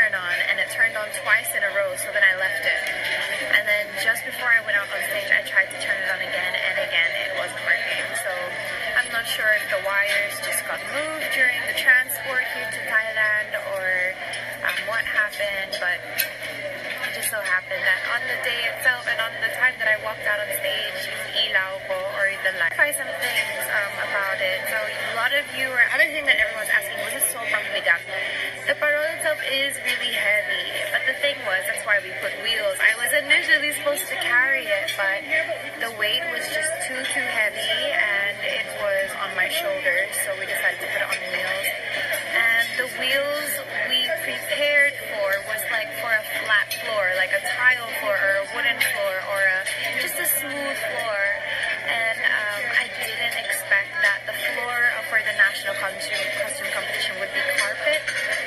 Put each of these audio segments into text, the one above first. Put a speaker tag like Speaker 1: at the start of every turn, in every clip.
Speaker 1: turn on, and it turned on twice in a row, so then I left it. And then just before I went out on stage, I tried to turn it on again, and again it wasn't working. So I'm not sure if the wires just got moved during the transport here to Thailand, or what happened, but it just so happened that on the day itself and on the time that I walked out on stage, yung ilaw ko, or the light, try some things about it. So a lot of you, or other thing that everyone's asking, was it so bigat? The parol itself is really heavy, but the thing was, that's why we put wheels. I was initially supposed to carry it, but the weight was just too heavy, and it was on my shoulders, so we decided to put it on the wheels. And the wheels we prepared for was like for a flat floor, like a tile floor or a wooden floor, or just a smooth floor. And I didn't expect that the floor for the national costume competition would be carpet.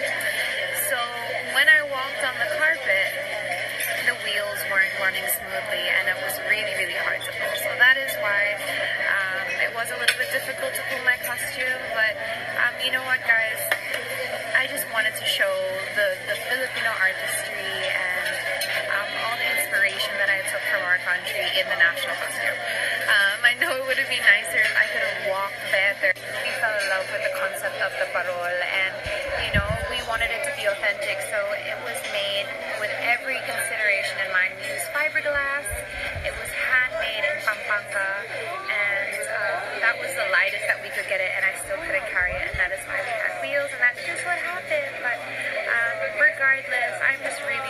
Speaker 1: So when I walked on the carpet, the wheels weren't running smoothly, and it was really hard to pull. So that is why it was a little bit difficult to pull my costume. But you know what, guys? I just wanted to show the Filipino artistry and all the inspiration that I took from our country in the national costume. I know it would have been nicer if I could have walked better. We fell in love with the concept of the parol, and you know, we wanted it to be authentic, so it was made with every consideration in mind. We used fiberglass, it was handmade in Pampanga, and that was the lightest that we could get it, and I still couldn't carry it, and that is why we had wheels, and that's just what happened. But regardless, I'm just really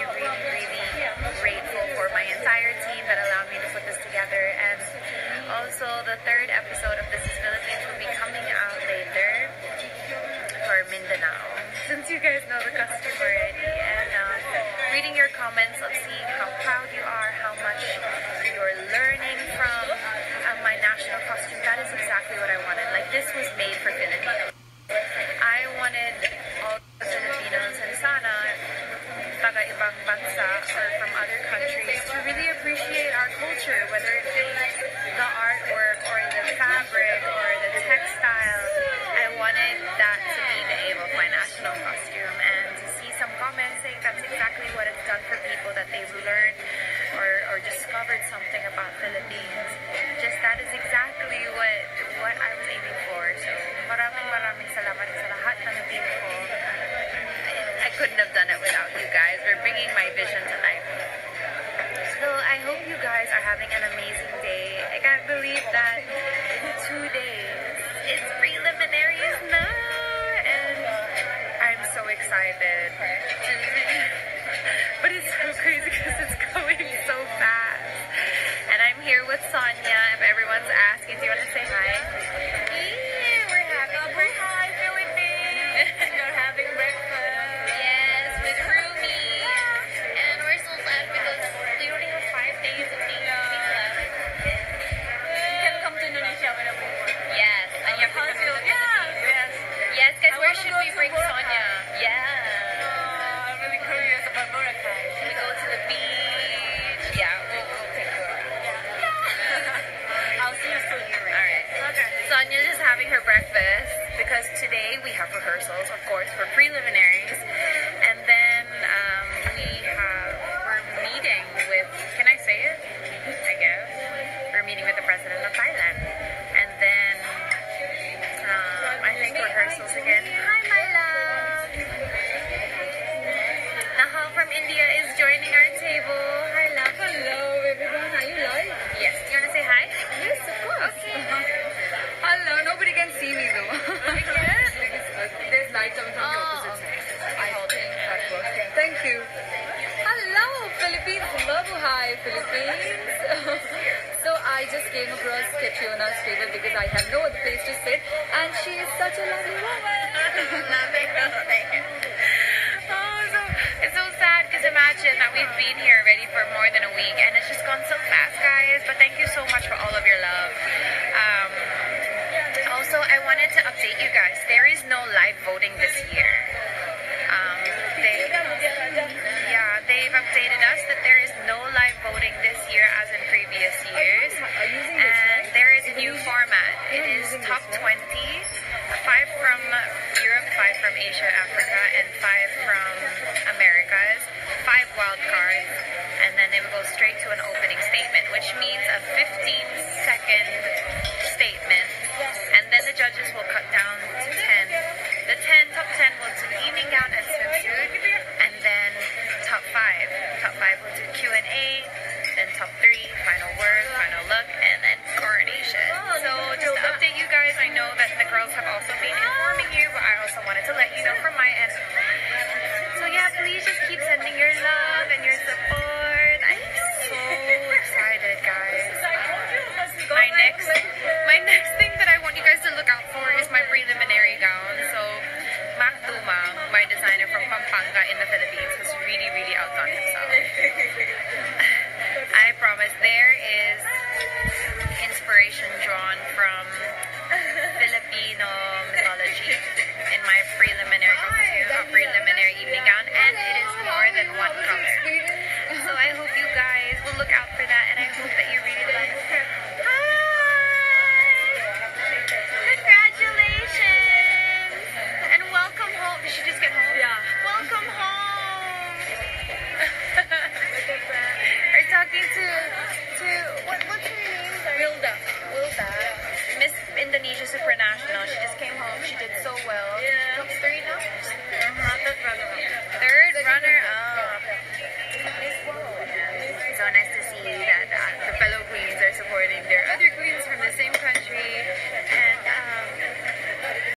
Speaker 1: grateful for my entire team that allowed me to put this together. And also the third episode of This is Philippines will be coming out later for Mindanao, since you guys know the costume already. And reading your comments of seeing how proud you are, how much you're learning from my national costume, that is exactly what I wanted. Like, this was made for Filipinos. I wanted all the Filipinos and sana taga ibang bansa or from other countries to really appreciate our culture, whether it be the artwork or the fabric or the textile. I wanted that to be the aim of my national costume, and to see some comments saying that's exactly what it's done for people, that they've learned or discovered something about Philippines. Just that is exactly what I was aiming for. So maraming salamat sa lahat ng team ko. I couldn't have done it without you guys. We're bringing my vision to life. So I hope you guys are having an amazing day. I can't believe that in 2 days it's preliminaries now, and I'm so excited. But it's so crazy because it's going so fast. And I'm here with Sonia. If everyone's asking, do you want to say hi? Yeah, we're having breakfast. Hi, Philippines! You're having breakfast. Yes, with Rumi. And we're so sad because we only have 5 days of being left. You can come to Indonesia whenever you want. Yes, and you have to come to Indonesia. Yes, guys, where should we bring Sonia? Yeah. I'm really curious about Boracay. Should we go to the beach? Yeah, we'll take her. I'll see you soon. Alright. Okay. Sonia's just having her breakfast because today we have rehearsals, of course, for preliminaries. And then we're meeting with, can I say it? I guess. We're meeting with the president of Thailand. And then I think rehearsals again. Hi, my love. Nahal from India is joining our table. Hi, love. Hello, everyone. Are you live? Yes. Do you want to say hi? Yes, of course. Okay. Hello. Nobody can see me though. We can? There's light coming from the opposite side. I think that works. Yeah. Thank you. Hello, Philippines. Mabuhay, Philippines. So I just came across Catriona's table because I have no other place to sit, and she is such a lovely woman. It's so sad because imagine that we've been here already for more than a week, and it's just gone so fast, guys. But thank you so much for all of your love. Also, I wanted to update you guys. There is no live voting this year.